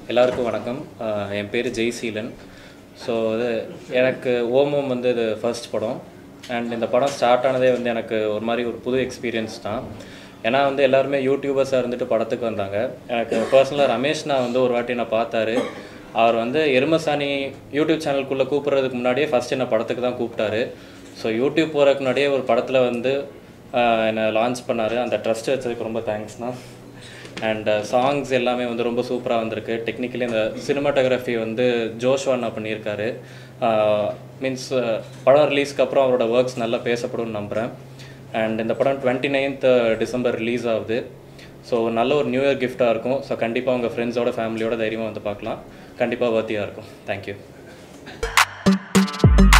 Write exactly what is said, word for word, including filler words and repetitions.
எல்லாருக்கும் வணக்கம். என் பேர் ஜெய்சீலன். ஸோ இது எனக்கு ஓமம் வந்து இது ஃபர்ஸ்ட் படம். அண்ட் இந்த படம் ஸ்டார்ட் ஆனதே வந்து எனக்கு ஒரு மாதிரி ஒரு புது எக்ஸ்பீரியன்ஸ் தான். ஏன்னா வந்து எல்லாருமே யூடியூபர்ஸாக இருந்துட்டு படத்துக்கு வந்தாங்க. எனக்கு பர்சனலாக ரமேஷ்னா வந்து ஒரு வாட்டி நான் பார்த்தாரு. அவர் வந்து எருமசாணி யூடியூப் சேனலுக்குள்ளே கூப்பிட்றதுக்கு முன்னாடியே ஃபஸ்ட் என்ன படத்துக்கு தான் கூப்பிட்டாரு. ஸோ யூடியூப் போகிறதுக்கு முன்னாடியே ஒரு படத்தில் வந்து என்னை லான்ச் பண்ணார். அந்த ட்ரஸ்ட் வச்சதுக்கு ரொம்ப தேங்க்ஸ்ண்ணா. அண்ட் சாங்ஸ் எல்லாமே வந்து ரொம்ப சூப்பராக வந்திருக்கு. டெக்னிக்கலி இந்த சினிமாட்டோகிராஃபி வந்து ஜோஷ்வானா பண்ணியிருக்காரு. மீன்ஸ் படம் ரிலீஸ்க்கு அப்புறம் அவரோட ஒர்க்ஸ் நல்லா பேசப்படும்னு நம்புகிறேன். அண்ட் இந்த படம் டுவெண்ட்டி நைன்த் டிசம்பர் ரிலீஸ் ஆகுது. ஸோ நல்ல ஒரு நியூ இயர் கிஃப்டாக இருக்கும். ஸோ கண்டிப்பாக உங்கள் ஃப்ரெண்ட்ஸோட ஃபேமிலியோட தைரியமாக வந்து பார்க்கலாம். கண்டிப்பாக வர்த்தியாக இருக்கும். தேங்க்யூ.